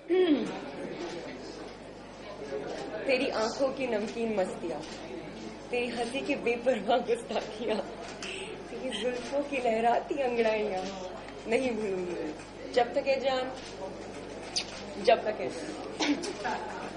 तेरी आंखों की नमकीन मस्तियां, तेरी हंसी की बेपरवाह गुस्ताखियां, तेरी जुल्फों की लहराती अंगड़ाइयां नहीं भूलूंगी जब तक है जान, जब तक है।